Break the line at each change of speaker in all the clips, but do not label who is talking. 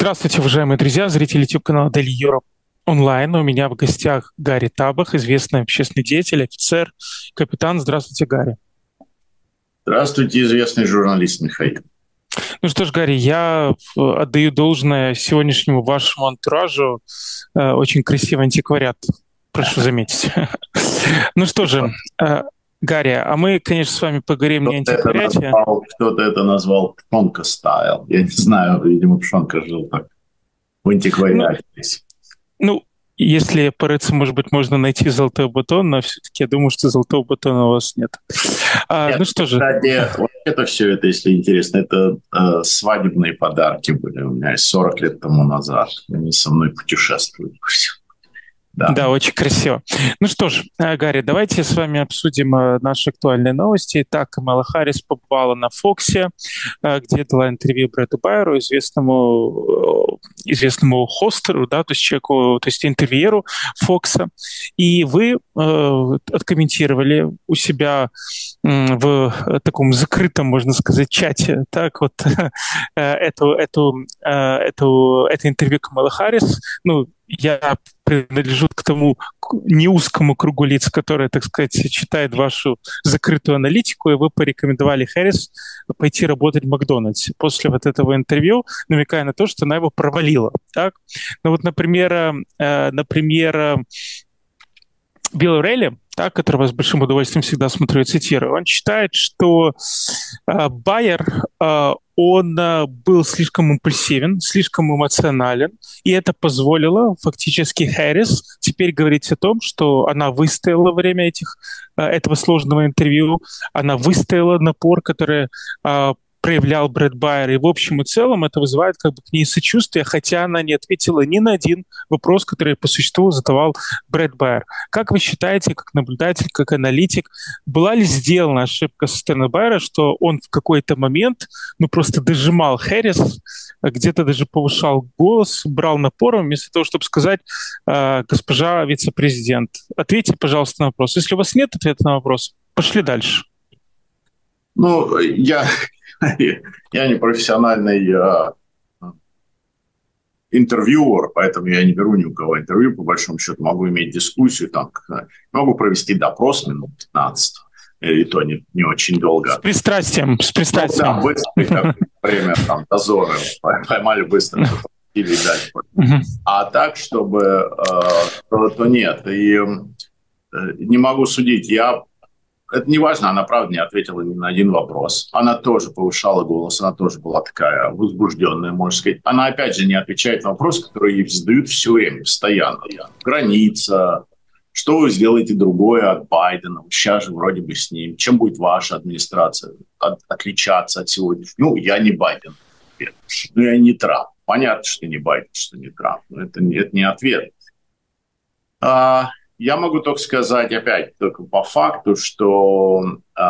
Здравствуйте, уважаемые друзья, зрители YouTube-канала Daily Europe онлайн. У меня в гостях Гарри Табах, известный общественный деятель, офицер, капитан. Здравствуйте, Гарри.
Здравствуйте, известный журналист Михаил.
Ну что ж, Гарри, я отдаю должное сегодняшнему вашему антуражу. Очень красивый антиквариат, прошу заметить. Ну что же, Гарри, а мы, конечно, с вами поговорим не о антиквариате.
Кто-то это назвал Пшонка стайл. Я не знаю, видимо, Пшонка жил так в антиквариате.
Ну, если порыться, может быть, можно найти золотой батон, но все-таки я думаю, что золотого батона у вас нет.
Нет,
Ну что же.
Кстати, это все, это, если интересно, это свадебные подарки были у меня 40 лет тому назад. Они со мной путешествуют.
Да, очень красиво. Ну что ж, Гарри, давайте с вами обсудим наши актуальные новости. Итак, Камала Харрис побывала на Фоксе, где дала интервью Брэду Байеру, известному хостеру, да, то есть человеку, то есть интервьюеру Фокса. И вы откомментировали у себя в таком закрытом, можно сказать, чате, так вот, это интервью Камалы Харрис. Ну, я принадлежу к тому неузкому кругу лиц, которые, так сказать, читают вашу закрытую аналитику, и вы порекомендовали Харрис пойти работать в Макдональдсе после вот этого интервью, намекая на то, что она его провалила. Так? Ну вот, например, Билл Рейли, так, которого с большим удовольствием всегда смотрю и цитирую, он считает, что Байер, он был слишком импульсивен, слишком эмоционален, и это позволило фактически Харрис теперь говорить о том, что она выстояла во время этого сложного интервью, она выстояла напор, который проявлял Брэд Байер, и в общем и целом это вызывает как бы к ней сочувствие, хотя она не ответила ни на один вопрос, который по существу задавал Брэд Байер. Как вы считаете, как наблюдатель, как аналитик, была ли сделана ошибка со стороны Байера, что он в какой-то момент просто дожимал Харрис, где-то даже повышал голос, брал напором, вместо того, чтобы сказать: госпожа вице-президент, ответьте, пожалуйста, на вопрос. Если у вас нет ответа на вопрос, пошли дальше.
Ну, я не профессиональный интервьюер, поэтому я не беру ни у кого интервью, по большому счету. Могу иметь дискуссию, могу провести допрос минут 15, и то не очень долго.
С пристрастием.
Ну, да, быстро, как время дозора, поймали быстро, или дальше. А так, чтобы то нет. И не могу судить. Это не важно, она, правда, не ответила ни на один вопрос. Она тоже повышала голос, она тоже была такая возбужденная, можно сказать. Она, опять же, не отвечает на вопросы, которые ей задают все время, постоянно. Граница, что вы сделаете другое от Байдена? Сейчас же вроде бы с ним. Чем будет ваша администрация отличаться от сегодняшнего? Ну, я не Байден. Ну, я не Трамп. Понятно, что не Байден, что не Трамп. Но это не ответ. Я могу только сказать, опять, только по факту, что,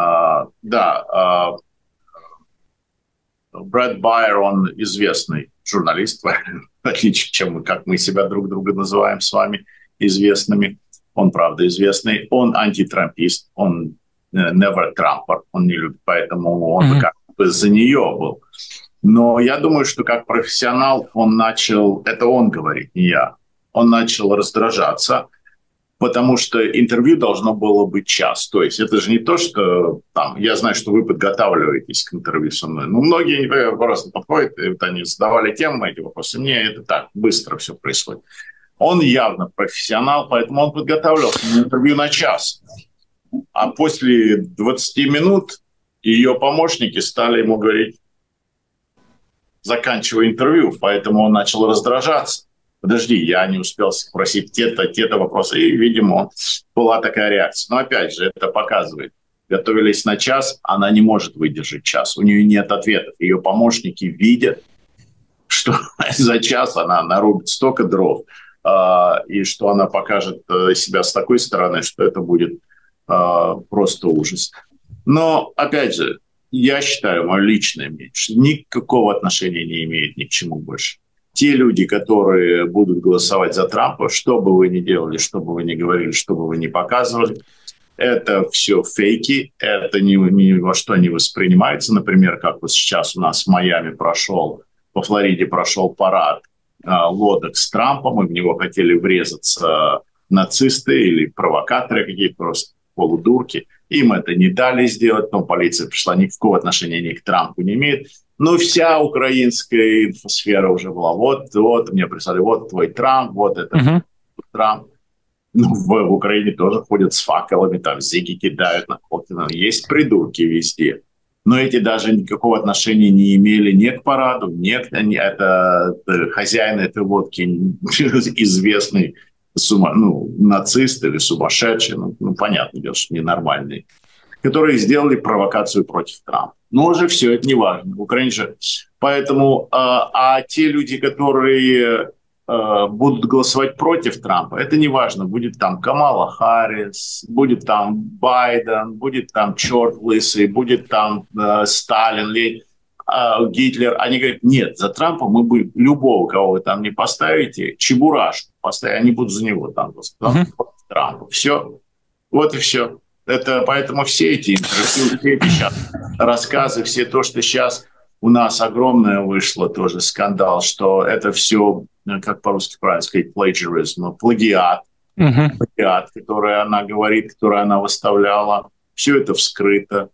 Брэд Байер, он известный журналист, в отличие, чем как мы себя друг друга называем с вами известными. Он, правда, известный. Он антитрампист, он never Trumper, он не любит, поэтому он как бы за нее был. Но я думаю, что как профессионал он начал, это он говорит, не я, он начал раздражаться, потому что интервью должно было быть час. То есть это же не то, что я знаю, что вы подготавливаетесь к интервью со мной. Ну, многие просто подходят, и они задавали темы, эти вопросы. Мне это так, быстро все происходит. Он явно профессионал, поэтому он подготавливался на интервью на час. А после 20 минут ее помощники стали ему говорить: заканчивай интервью, поэтому он начал раздражаться. Подожди, я не успел спросить те-то вопросы. И, видимо, была такая реакция. Но, опять же, это показывает. Готовились на час, она не может выдержать час. У нее нет ответов. Ее помощники видят, что за час она нарубит столько дров, и что она покажет себя с такой стороны, что это будет просто ужас. Но, опять же, я считаю, мое личное мнение, что никакого отношения не имеет ни к чему больше. Те люди, которые будут голосовать за Трампа, что бы вы ни делали, что бы вы ни говорили, что бы вы ни показывали, это все фейки, это ни во что не воспринимается. Например, как вот сейчас у нас в Майами прошел во Флориде прошел парад лодок с Трампом, и в него хотели врезаться нацисты или провокаторы какие-то, просто полудурки. Им это не дали сделать, но полиция пришла, никакого отношения ни к Трампу не имеет. Но вся украинская инфосфера уже была, вот, мне прислали, вот твой Трамп, вот это Трамп. Ну, в Украине тоже ходят с факелами, там зиги кидают на Путина. Есть придурки везде. Но эти даже никакого отношения не имели ни к параду, это хозяин этой лодки известный нацист или сумасшедший, понятно, что ненормальный, которые сделали провокацию против Трампа. Но уже все, это не важно. Украине же. Поэтому, те люди, которые будут голосовать против Трампа, это не важно. Будет там Камала Харрис, будет там Байден, будет там черт лысый, будет там Сталин, Гитлер. Они говорят, нет, за Трампа мы будем, любого, кого вы там не поставите, Чебурашку поставить, они будут за него там голосовать. Трампа. Все. Вот и все. Это поэтому все эти интервью, все эти сейчас рассказы, все то, что сейчас у нас огромное вышло тоже скандал, что это все, как по-русски правильно сказать, plagiarism, плагиат, который она говорит, который она выставляла. Все это вскрыто.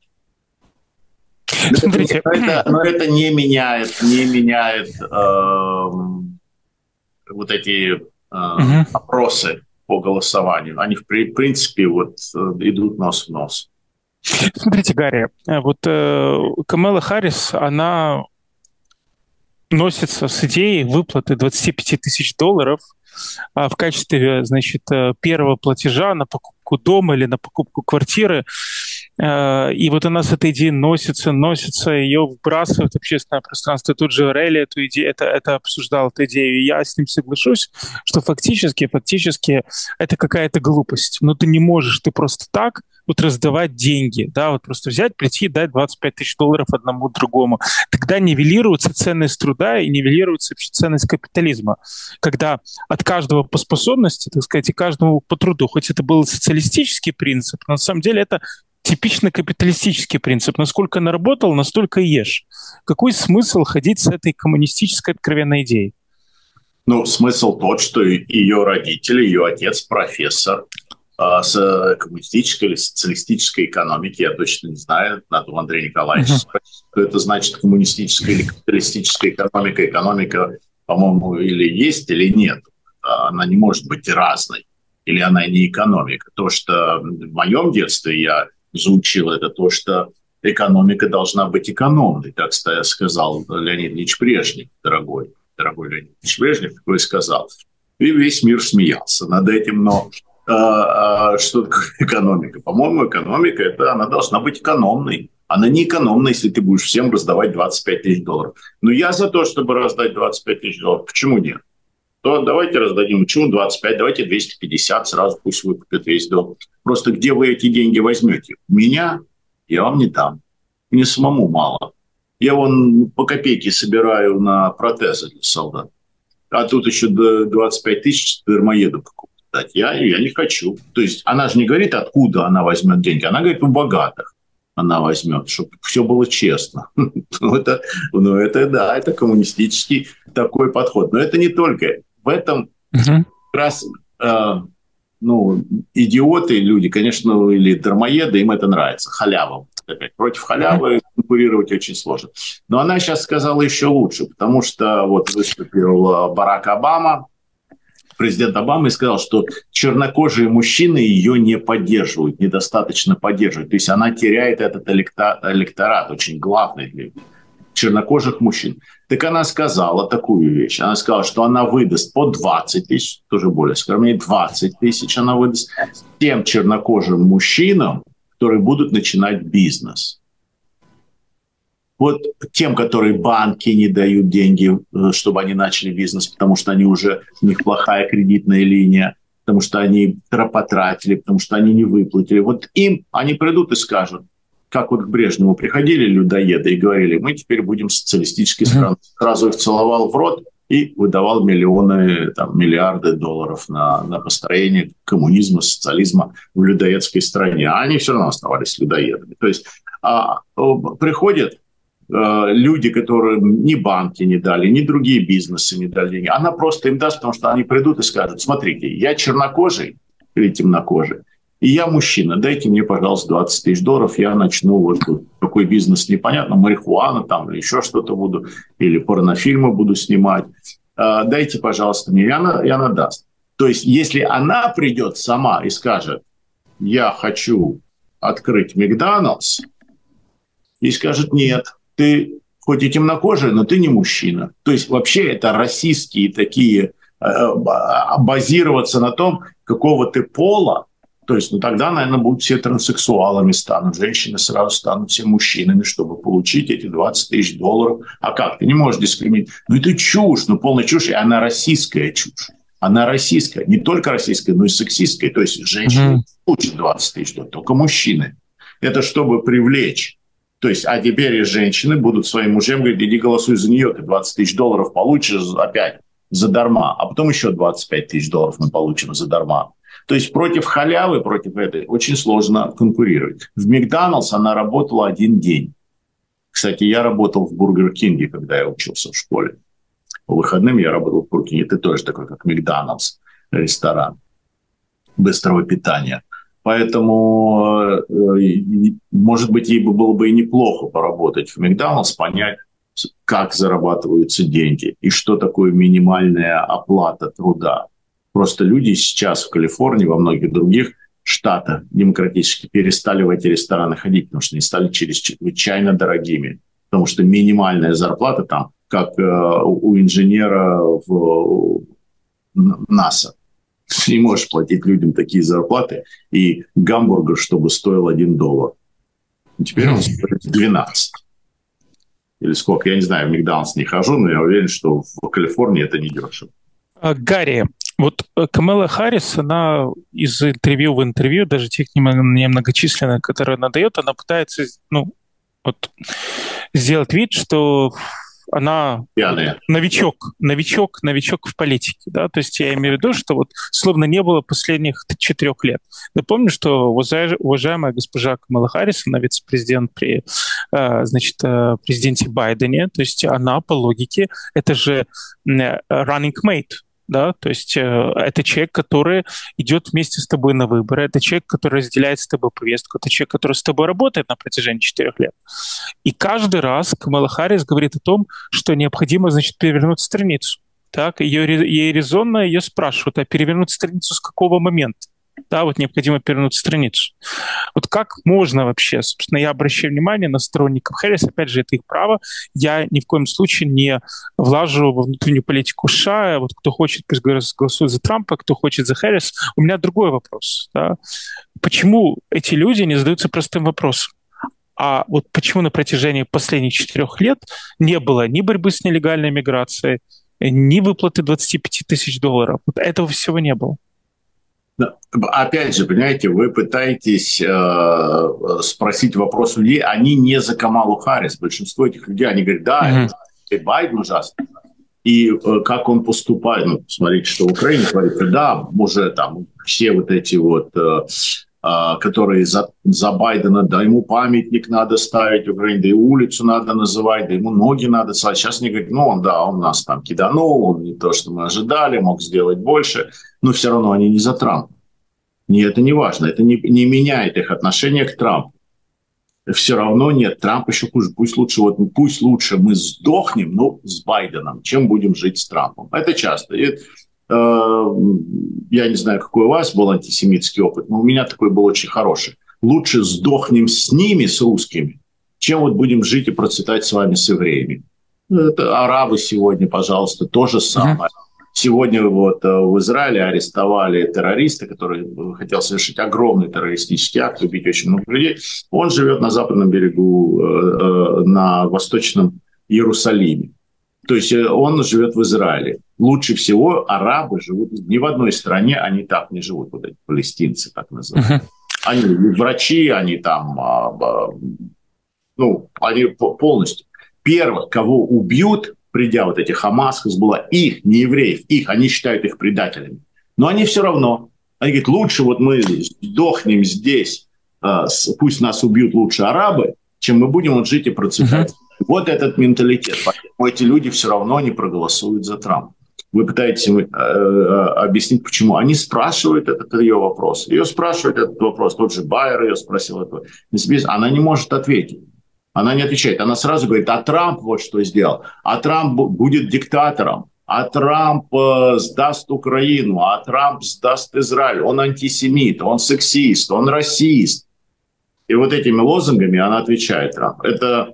Смотрите. Но это не меняет вот эти опросы по голосованию. Они, в принципе, вот идут нос в нос.
Смотрите, Гарри, вот Камала Харрис, она носится с идеей выплаты $25 тысяч в качестве, значит, первого платежа на покупку дома или на покупку квартиры. И вот она с этой идеей носится, ее вбрасывают в общественное пространство. Тут же Релли эту идею, это обсуждал эту идею, и я с ним соглашусь, что фактически это какая-то глупость. Но ты не можешь, ты просто так вот раздавать деньги, да, вот просто взять, прийти и дать $25 тысяч одному другому. Тогда нивелируется ценность труда и нивелируется вообще ценность капитализма, когда от каждого по способности, так сказать, и каждому по труду, хоть это был социалистический принцип, но на самом деле это типично капиталистический принцип. Насколько наработал, настолько и ешь. Какой смысл ходить с этой коммунистической откровенной идеей?
Ну, смысл тот, что ее родители, ее отец профессор с коммунистической или социалистической экономики, я точно не знаю, надо у Андрея Николаевича спросить, что это значит коммунистическая или капиталистическая экономика. Экономика, по-моему, или есть, или нет. Она не может быть разной. Или она не экономика. То, что в моем детстве я заучил, это то, что экономика должна быть экономной, так сказал Леонид Ильич Брежнев, дорогой Леонид Ильич Брежнев, такой сказал. И весь мир смеялся над этим, но что такое экономика? По-моему, экономика, она должна быть экономной. Она не экономная, если ты будешь всем раздавать $25 тысяч. Но я за то, чтобы раздать $25 тысяч. Почему нет? То давайте раздадим. Почему 25? Давайте 250, сразу пусть выкупят весь дом. Просто где вы эти деньги возьмете? Меня я вам не дам. Мне самому мало. Я вон по копейке собираю на протезы для солдат. А тут еще 25 тысяч дармоеду покупать. Я не хочу. То есть она же не говорит, откуда она возьмет деньги. Она говорит, у богатых она возьмет, чтобы все было честно. Это коммунистический такой подход. Но это не только. В этом как раз идиоты, люди, конечно, или дармоеды, им это нравится. Халява. Против халявы конкурировать очень сложно. Но она сейчас сказала еще лучше, потому что вот выступил Барак Обама, президент Обама, и сказал, что чернокожие мужчины ее не поддерживают, недостаточно поддерживают. То есть она теряет этот электорат, очень главный для чернокожих мужчин. Так она сказала такую вещь. Она сказала, что она выдаст по 20 тысяч, тоже более скромнее, 20 тысяч она выдаст тем чернокожим мужчинам, которые будут начинать бизнес. Вот тем, которые банки не дают деньги, чтобы они начали бизнес, потому что они уже, у них плохая кредитная линия, потому что они потратили, потому что они не выплатили. Вот им они придут и скажут, как вот к Брежневу приходили людоеды и говорили, мы теперь будем социалистической страной. Сразу их целовал в рот и выдавал миллионы, миллиарды долларов на построение коммунизма, социализма в людоедской стране. А они все равно оставались людоедами. То есть приходят люди, которым ни банки не дали, ни другие бизнесы не дали деньги, она просто им даст, потому что они придут и скажут: смотрите, я чернокожий или темнокожий, и я мужчина, дайте мне, пожалуйста, $20 000, я начну вот такой бизнес непонятно, марихуана там или еще что-то буду, или порнофильмы буду снимать. Дайте, пожалуйста, мне. И она даст. То есть, если она придет сама и скажет: я хочу открыть Макдоналдс, и скажет: нет, ты хоть и темнокожий, но ты не мужчина. То есть, вообще это расистские такие, базироваться на том, какого ты пола. То есть, тогда, наверное, будут все транссексуалами станут, женщины сразу станут все мужчинами, чтобы получить эти $20 000. А как? Ты не можешь дискриминировать. Это чушь, полная чушь, и она российская чушь. Она российская, не только российская, но и сексистская. То есть, женщины получат $20 000, только мужчины. Это чтобы привлечь. То есть, а теперь и женщины будут своим мужьям говорить: иди голосуй за нее, ты $20 000 получишь опять задарма, а потом еще $25 000 мы получим задарма. То есть против халявы, против этой очень сложно конкурировать. В Макдоналдс она работала 1 день. Кстати, я работал в Бургер Кинге, когда я учился в школе. По выходным я работал в Бургер Кинге. Это тоже такой, как Макдоналдс, ресторан быстрого питания. Поэтому, может быть, ей было бы и неплохо поработать в Макдоналдс, понять, как зарабатываются деньги и что такое минимальная оплата труда. Просто люди сейчас в Калифорнии, во многих других штатах демократически перестали в эти рестораны ходить, потому что они стали чрезвычайно дорогими. Потому что минимальная зарплата там, как у инженера в НАСА. Ты не можешь платить людям такие зарплаты, и гамбургер, чтобы стоил $1. Теперь он стоит 12. Или сколько, я не знаю, в Макдоналдс не хожу, но я уверен, что в Калифорнии это не дешево.
Гарри, вот Камала Харрис, она из интервью в интервью, даже тех немногочисленных, которые она дает, она пытается сделать вид, что она новичок в политике, да, то есть я имею в виду, что словно не было последних 4 лет. Я помню, что уважаемая госпожа Камала Харрис, она вице-президент при, президенте Байдене, то есть она по логике, это же running mate, да, то есть это человек, который идет вместе с тобой на выборы, это человек, который разделяет с тобой повестку, это человек, который с тобой работает на протяжении 4 лет. И каждый раз Камала Харрис говорит о том, что необходимо, перевернуть страницу. Так, ей резонно ее спрашивают: а перевернуть страницу с какого момента? Да, необходимо перевернуть страницу. Как можно вообще? Собственно, я обращаю внимание на сторонников Харрис, опять же, это их право. Я ни в коем случае не влажу во внутреннюю политику США. Кто хочет, пусть голосует за Трампа, кто хочет за Харрис. У меня другой вопрос. Да? Почему эти люди не задаются простым вопросом? А почему на протяжении последних 4 лет не было ни борьбы с нелегальной миграцией, ни выплаты $25 000? Этого всего не было.
Опять же, понимаете, вы пытаетесь спросить вопрос людей, они не за Камалу Харрис. Большинство этих людей, они говорят: да, Байден ужасный. И как он поступает, посмотрите, что в Украине творится, да, уже там все эти которые за Байдена, да, ему памятник надо ставить в Украине, да и улицу надо называть, да ему ноги надо ставить. Сейчас они говорят: он нас там киданул, он не то, что мы ожидали, мог сделать больше, но все равно они не за Трампа. Это не важно, это не меняет их отношение к Трампу. Все равно нет, Трамп еще хуже. Пусть лучше мы сдохнем, с Байденом, чем будем жить с Трампом. Это часто. Я не знаю, какой у вас был антисемитский опыт, но у меня такой был очень хороший. Лучше сдохнем с ними, с русскими, чем будем жить и процветать с вами, с евреями. Это арабы сегодня, пожалуйста, то же самое. Сегодня в Израиле арестовали террориста, который хотел совершить огромный террористический акт, убить очень много людей. Он живет на западном берегу, на восточном Иерусалиме. То есть он живет в Израиле. Лучше всего арабы живут ни в одной стране, они так не живут, эти палестинцы, так называемые. Они врачи, они там, они полностью. Первых, кого убьют, придя эти Хамас, Хезболла, их, не евреев, они считают их предателями. Но они все равно, они говорят: лучше мы сдохнем здесь, пусть нас убьют лучше арабы, чем мы будем жить и процветать. Вот этот менталитет. Поэтому эти люди все равно не проголосуют за Трампа. Вы пытаетесь объяснить, почему. Они спрашивают этот ее вопрос. Ее спрашивают этот вопрос. Тот же Байер ее спросил этого. Она не может ответить. Она не отвечает. Она сразу говорит, а Трамп вот что сделал. А Трамп будет диктатором. А Трамп сдаст Украину. А Трамп сдаст Израиль. Он антисемит, он сексист, он расист. И вот этими лозунгами она отвечает Трамп. Это,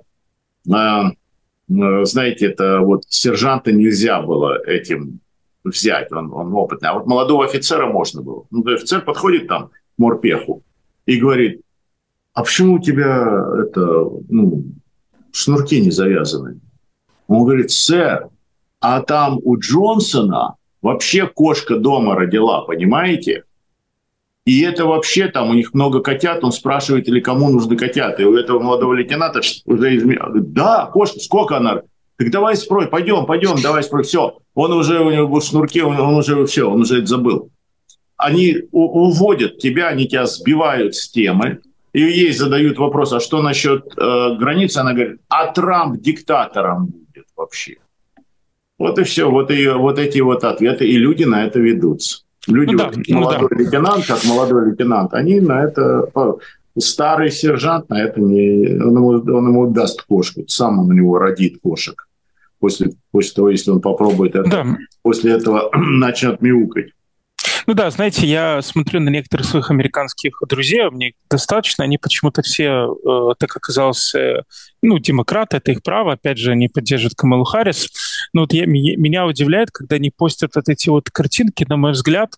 знаете, это вот сержанта нельзя было этим взять, он опытный. А вот молодого офицера можно было. Ну, офицер подходит там к морпеху и говорит, а почему у тебя это, шнурки не завязаны? Он говорит, сэр, а там у Джонсона вообще кошка дома родила, понимаете? И это вообще там у них много котят, он спрашивает, или кому нужны котята. И у этого молодого лейтенанта уже да, кошка, сколько она? Так давай спрой, пойдем, давай спрой. Все, он уже, у него шнурки, он уже все, он уже это забыл. Они уводят тебя, они тебя сбивают с темы, и ей задают вопрос, а что насчет границы? Она говорит, а Трамп диктатором будет вообще. Вот и все, вот эти вот ответы, и люди на это ведутся. Люди, молодой лейтенант, они на это, старый сержант на это не, он ему даст кошку, сам он у него родит кошек. После того, если он попробует это, после этого начнет мяукать.
Ну да, знаете, я смотрю на некоторых своих американских друзей, мне достаточно, они почему-то все, так оказалось, демократы, это их право, опять же, они поддерживают Камалу Харрис. Но вот меня удивляет, когда они постят вот эти вот картинки, на мой взгляд,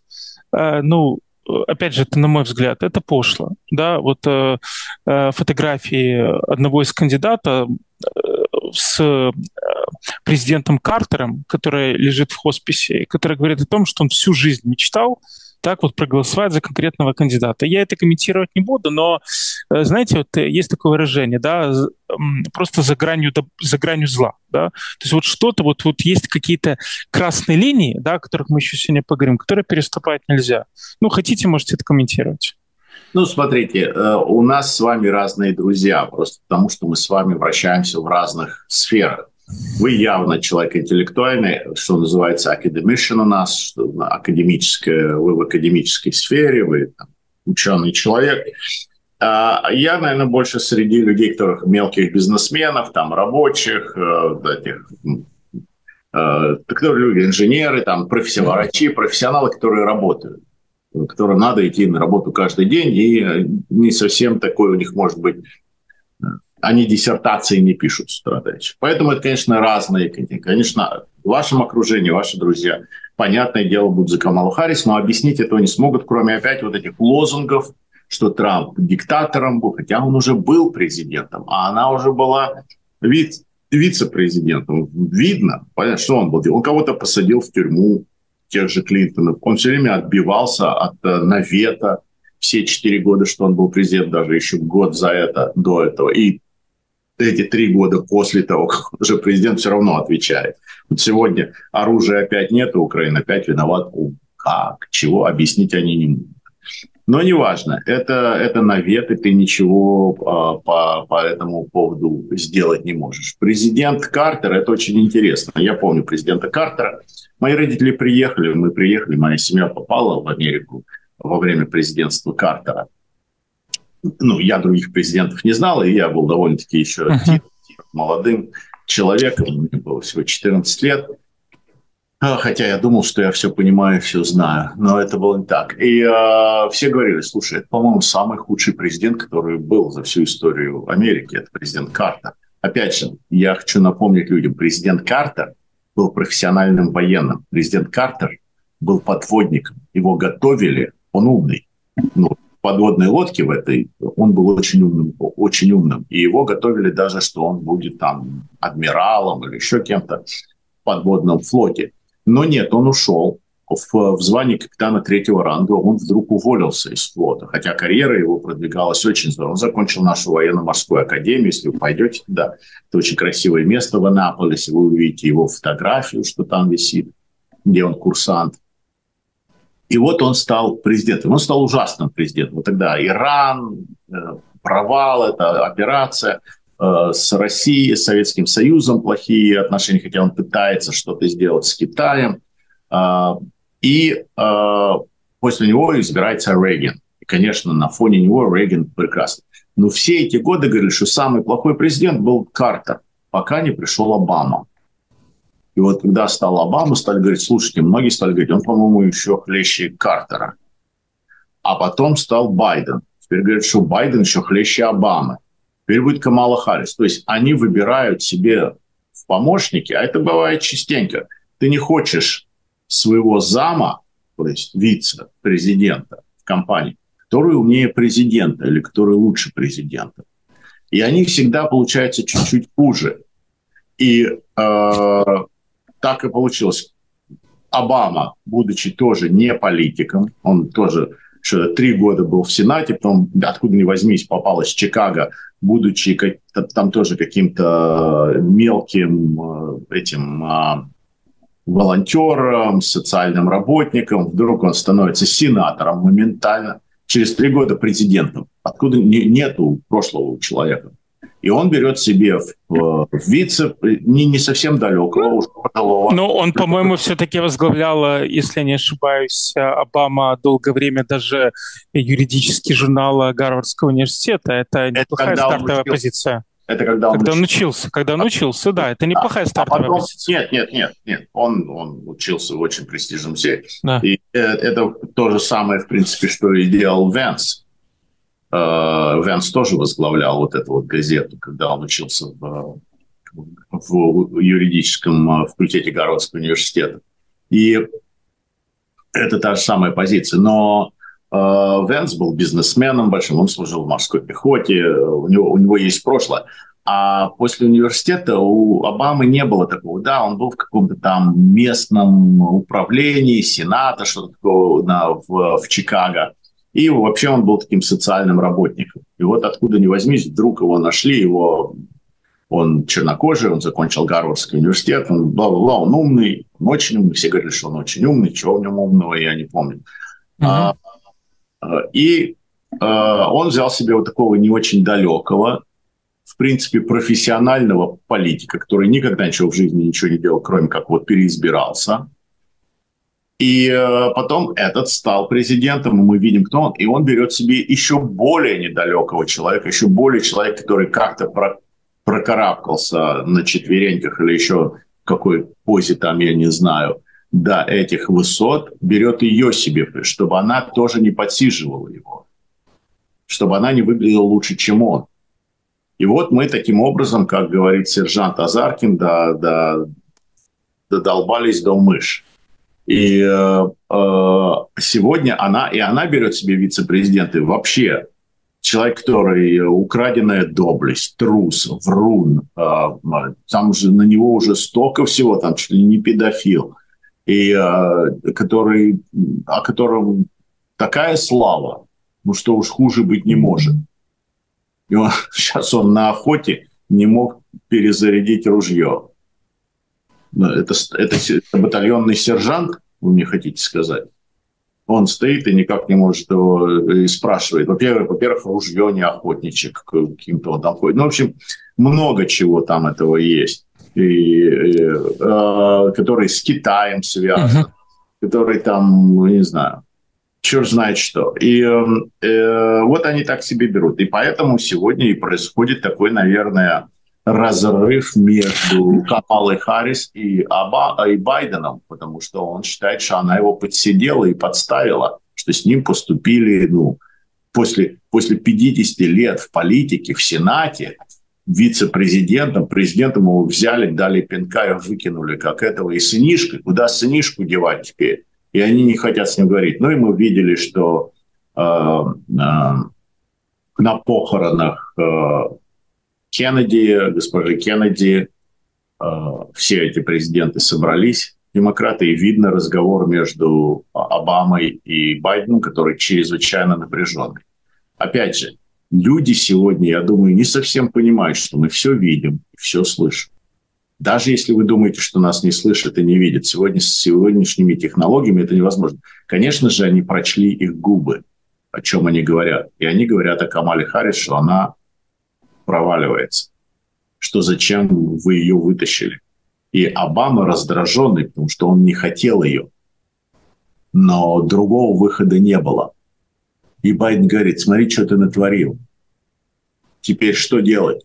опять же, это на мой взгляд, это пошло. Да, вот фотографии одного из кандидатов с президентом Картером, который лежит в хосписе, который говорит о том, что он всю жизнь мечтал так вот проголосовать за конкретного кандидата. Я это комментировать не буду, но, знаете, вот есть такое выражение, да, просто за гранью зла, да, то есть вот что-то, вот есть какие-то красные линии, да, о которых мы еще сегодня поговорим, которые переступать нельзя. Ну, хотите, можете это комментировать.
Ну, смотрите, у нас с вами разные друзья, просто потому что мы с вами вращаемся в разных сферах. Вы явно человек интеллектуальный, что называется, академишн у нас, вы в академической сфере, вы там, ученый человек. А я, наверное, больше среди людей, которых мелких бизнесменов, там, рабочих, которые инженеры, там, врачи, профессионалы, которые работают, которым надо идти на работу каждый день, и не совсем такой у них может быть. Они диссертации не пишут с утра до вечера. Поэтому это, конечно, разные. Конечно, в вашем окружении, ваши друзья, понятное дело, будут за Камалу Харрис, но объяснить этого не смогут, кроме опять вот этих лозунгов, что Трамп диктатором был, хотя он уже был президентом, а она уже была вице-президентом. Видно, понятно, что он был. Он кого-то посадил в тюрьму, тех же Клинтонов. Он все время отбивался от навета все 4 года, что он был президент, даже еще год до этого. И эти 3 года после того, как он уже президент, все равно отвечает. Вот сегодня оружия опять нет, Украина опять виноват. Как? Чего? Объяснить они не могут. Но неважно, это навет, и ты ничего по этому поводу сделать не можешь. Президент Картер, это очень интересно. Я помню президента Картера. Мои родители приехали, моя семья попала в Америку во время президентства Картера. Я других президентов не знал, и я был довольно-таки еще молодым человеком, мне было всего 14 лет. Хотя я думал, что я все понимаю, все знаю, но это было не так. И все говорили, слушай, это, по-моему, самый худший президент, который был за всю историю Америки, это президент Картер. Опять же, я хочу напомнить людям, президент Картер был профессиональным военным. Президент Картер был подводником, его готовили, он умный. В подводной лодке в этой он был очень умным. И его готовили даже, что он будет там адмиралом или еще кем-то в подводном флоте. Но нет, он ушел в звании капитана 3-го ранга. Он вдруг уволился из флота, хотя карьера его продвигалась очень здорово. Он закончил нашу военно-морскую академию. Если вы пойдете туда, это очень красивое место в Аннаполисе. Вы увидите его фотографию, что там висит, где он курсант. И вот он стал президентом. Он стал ужасным президентом. Вот тогда Иран, провал, эта операция. с Россией, с Советским Союзом плохие отношения, хотя он пытается что-то сделать с Китаем. И после него избирается Рейган. И, конечно, на фоне него Рейган прекрасный. Но все эти годы говорили, что самый плохой президент был Картер, пока не пришел Обама. И вот когда стал Обама, стали говорить, слушайте, многие стали говорить, он, по-моему, еще хлеще Картера. А потом стал Байден. Теперь говорят, что Байден еще хлеще Обамы. Теперь будет Камала Харрис. То есть они выбирают себе в помощники, а это бывает частенько. Ты не хочешь своего зама, то есть вице-президента в компании, который умнее президента или который лучше президента. И они всегда получаются чуть-чуть хуже. И так и получилось. Обама, будучи тоже не политиком, он тоже 3 года был в Сенате, потом, откуда ни возьмись, попал из Чикаго, будучи там тоже каким-то мелким этим волонтером, социальным работником. Вдруг он становится сенатором моментально. Через 3 года президентом. Откуда нету прошлого человека. И он берет себе в вице не совсем далекого, уже пожилого.
Но он, по-моему, все-таки возглавлял, если я не ошибаюсь, Обама долгое время даже юридический журнал Гарвардского университета. Это неплохая стартовая позиция.
Это когда он
учился. Когда он учился, да, это неплохая стартовая позиция.
Нет. Он учился в очень престижном университете. Да. И это то же самое, в принципе, что и делал Венс. Венс тоже возглавлял вот эту вот газету, когда он учился в юридическом факультете Гарвардского университета. И это та же самая позиция. Но Венс был бизнесменом большим, он служил в морской пехоте, у него есть прошлое. А после университета у Обамы не было такого. Да, он был в каком-то там местном управлении, сената, что-то такое в Чикаго. И вообще он был таким социальным работником. И вот откуда ни возьмись, вдруг его нашли, он чернокожий, он закончил Гарвардский университет, он бла-бла-бла, он умный, он очень умный. Все говорили, что он очень умный, чего в нем умного, я не помню. И он взял себе вот такого не очень далекого, в принципе, профессионального политика, который никогда ничего в жизни ничего не делал, кроме как вот переизбирался. И потом этот стал президентом, и мы видим, кто он. И он берет себе еще более недалекого человека, еще более человека, который как-то прокарабкался на четвереньках или еще в какой позе там, я не знаю, до этих высот, берет ее себе, чтобы она тоже не подсиживала его, чтобы она не выглядела лучше, чем он. И вот мы таким образом, как говорит сержант Азаркин, додолбались до мышь. И сегодня она берет себе вице-президента. И вообще человек, который украденная доблесть, трус, врун, там же на него уже столько всего, там чуть ли не педофил, и о котором такая слава, ну что уж хуже быть не может. И сейчас он на охоте не мог перезарядить ружье. Это батальонный сержант, вы мне хотите сказать? Он стоит и никак не может его и спрашивает. Во-первых, ружье не охотничек, каким-то он там ходит. Ну, в общем, много чего там этого есть. Который с Китаем связан, который там, не знаю, черт знает что. И вот они так себе берут. И поэтому сегодня и происходит такой, наверное, разрыв между Камалой Харрис и Байденом, потому что он считает, что она его подсидела и подставила, что с ним поступили, после 50 лет в политике, в Сенате, вице-президентом, президентом его взяли, дали пинка и выкинули, как этого, и сынишка, куда сынишку девать теперь? И они не хотят с ним говорить. Ну и мы видели, что на похоронах Кеннеди, госпожи Кеннеди, все эти президенты собрались, демократы, и видно разговор между Обамой и Байденом, который чрезвычайно напряженный. Опять же, люди сегодня, я думаю, не совсем понимают, что мы все видим, все слышим. Даже если вы думаете, что нас не слышат и не видят, сегодня с сегодняшними технологиями это невозможно. Конечно же, они прочли их губы, о чем они говорят. И они говорят о Камале Харрис, что она проваливается. что зачем вы ее вытащили. И Обама раздраженный, потому что он не хотел ее. Но другого выхода не было. И Байден говорит: смотри, что ты натворил. Теперь что делать?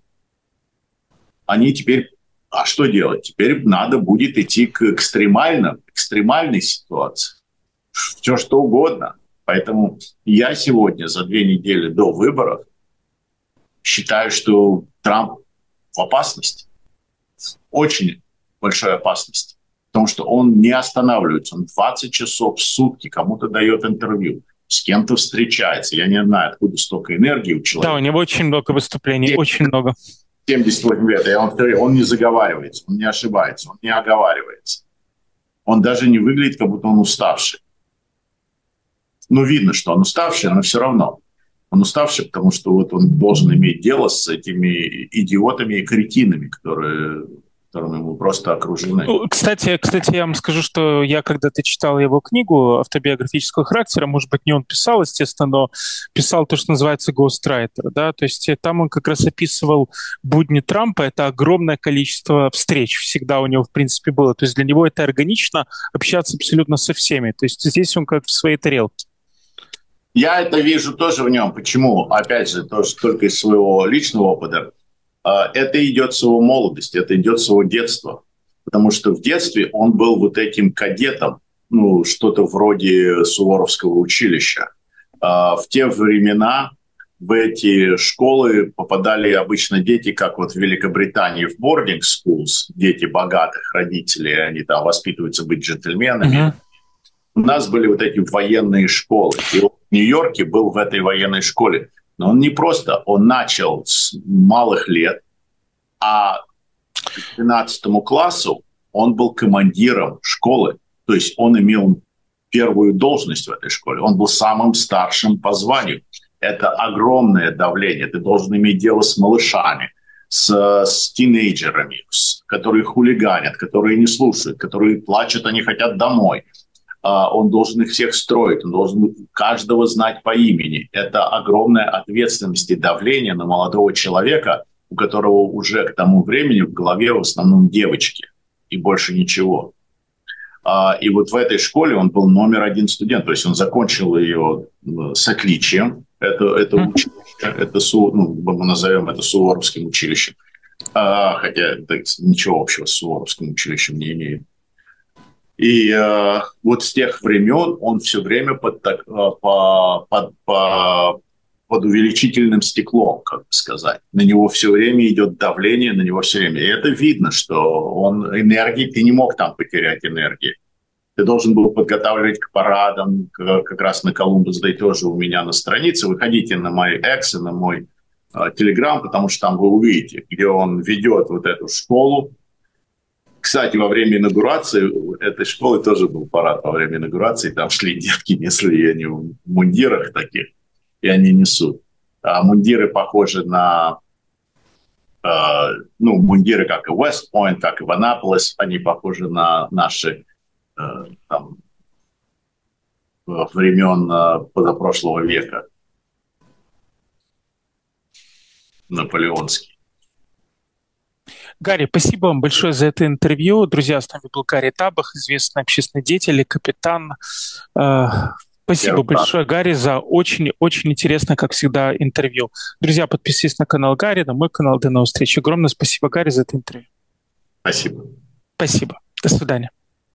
Они теперь... А что делать? Теперь надо будет идти к экстремальной ситуации. Все что угодно. Поэтому я сегодня, за 2 недели до выборов, считаю, что Трамп в опасности. Очень большой опасности. Потому что он не останавливается. Он 20 часов в сутки кому-то дает интервью, с кем-то встречается. Я не знаю, откуда столько энергии у человека.
Да, у него очень много выступлений, очень много.
78 лет, и он не заговаривается, он не ошибается, он не оговаривается. Он даже не выглядит, как будто он уставший. Ну, видно, что он уставший, но все равно. Он уставший, потому что вот он должен иметь дело с этими идиотами и кретинами, которыми мы просто окружены.
Кстати, я вам скажу, что я когда-то читал его книгу автобиографического характера, может быть, не он писал, естественно, но писал то, что называется ghostwriter, да, то есть там он как раз описывал будни Трампа, это огромное количество встреч всегда у него, в принципе, было, то есть для него это органично общаться абсолютно со всеми, то есть здесь он как в своей тарелке.
Я это вижу тоже в нем. Почему? Опять же, тоже только из своего личного опыта. Это идет с его молодости, это идет с его детства. Потому что в детстве он был вот этим кадетом, ну, что-то вроде Суворовского училища. В те времена в эти школы попадали обычно дети, как вот в Великобритании в boarding schools, дети богатых родителей, они там воспитываются быть джентльменами. У нас были вот эти военные школы. И он в Нью-Йорке был в этой военной школе. Но он не просто, он начал с малых лет, а к 12 классу он был командиром школы. То есть он имел первую должность в этой школе. Он был самым старшим по званию. Это огромное давление. Ты должен иметь дело с малышами, с тинейджерами, которые хулиганят, которые не слушают, которые плачут, они хотят домой. Он должен их всех строить, он должен каждого знать по имени. Это огромная ответственность и давление на молодого человека, у которого уже к тому времени в голове в основном девочки и больше ничего. И вот в этой школе он был номер 1 студент, то есть он закончил ее с отличием. Это училище, мы назовем это Суворовским училищем, хотя это ничего общего с Суворовским училищем не имеет. И вот с тех времен он все время под увеличительным стеклом, как бы сказать. На него все время идет давление, на него все время. И это видно, что ты не мог там потерять энергии. Ты должен был подготавливать к парадам, как раз на Columbus Day тоже у меня на странице. Выходите на мой X и на мой Telegram, потому что там вы увидите, где он ведет вот эту школу. Кстати, во время инаугурации этой школы тоже был парад во время инаугурации. Там шли детки, несли они в мундирах таких, и они несут. Мундиры похожи на... мундиры, как и West Point, как и в Аннаполис, они похожи на наши там, времен позапрошлого века. Наполеонские.
Гарри, спасибо вам большое за это интервью. Друзья, с нами был Гарри Табах, известный общественный деятель и капитан. Спасибо большое, Гарри, за очень-очень интересное, как всегда, интервью. Друзья, подписывайтесь на канал Гарри, на мой канал. До новых встреч. Огромное спасибо, Гарри, за это интервью.
Спасибо.
Спасибо. До свидания.